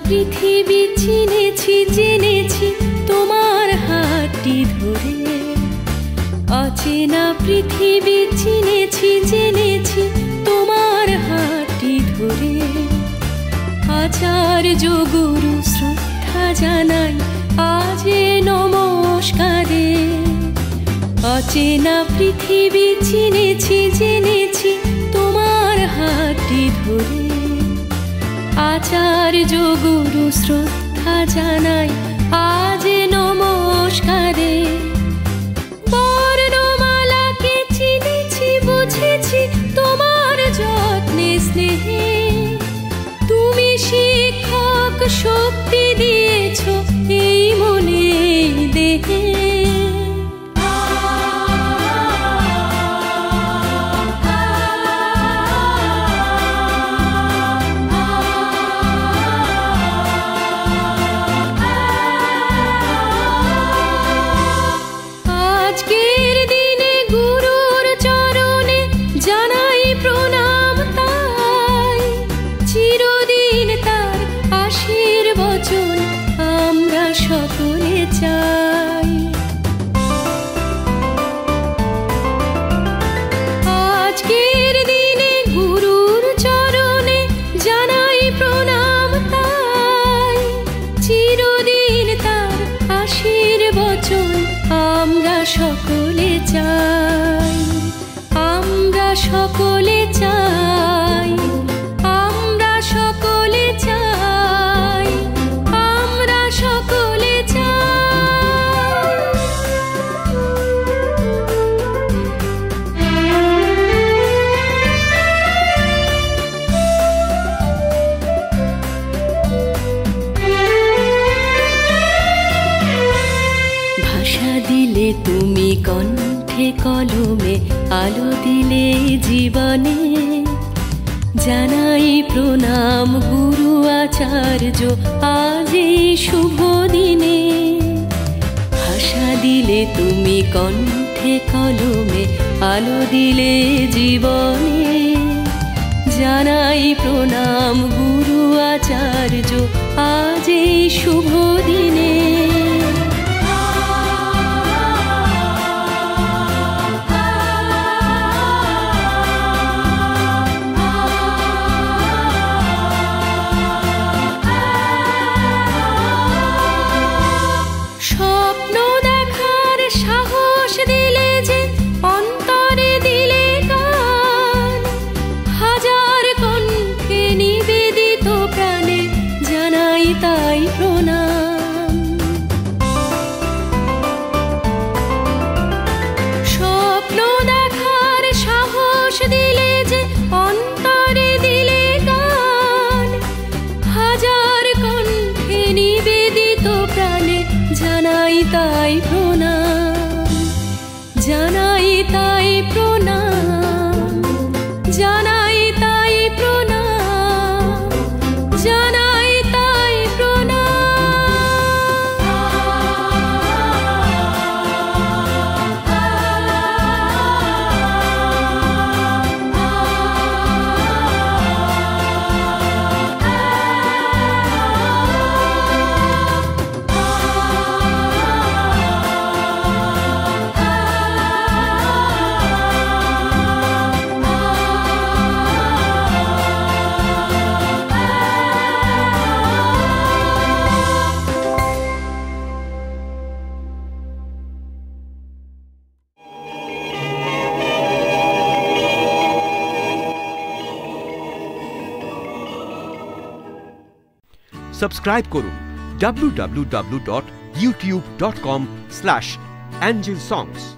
পৃথিবী চিনেছি জেনেছি তোমার হাতটি ধরে, অচেনা পৃথিবী চিনেছি জেনেছি তোমার হাতটি ধরে। আচার্য গুরু শ্রদ্ধা জানাই আজ নমস্কারে। অচেনা পৃথিবী চিনেছি জেনেছি তোমার হাতটি ধরে। আচার্য গুরু শ্রদ্ধা জানাই আজ নমস্কারে। বর্ণমালাকে চিনেছি বুঝেছি তোমার যত্নে স্নেহে। তুমি শিক্ষক শক্তি দিয়েছ এই মনে দেহে। সকলে চাই আজকের দিনে গুরুর চরণে জানাই প্রণাম তাই। চিরদিন তার আশীর্বচন আমরা সকলে চাই। আমরা সকলে চাই। আমরা সকলে চাই। আমরা সকলে দিলে তুমি কণ্ঠে কলমে আলো দিলে জীবনে। জানাই প্রণাম গুরু আচার্য আজ এই শুভ দিনে। ভাষা দিলে তুমি কণ্ঠে কলমে আলো দিলে জীবনে। জানাই প্রণাম গুরু আচার্য আজ এই শুভ দিনে। তাই প্রণাম। স্বপ্ন দেখার সাহস দিলে যে অন্তরে দিলে গান। হাজার কণ্ঠে নিবেদিত প্রাণে জানাই তাই প্রণাম। জানাই তাই প্রণাম। জানাই তাই প্রণাম। জানাই সাবস্ক্রাইব করুন www.youtube.com/angelsongs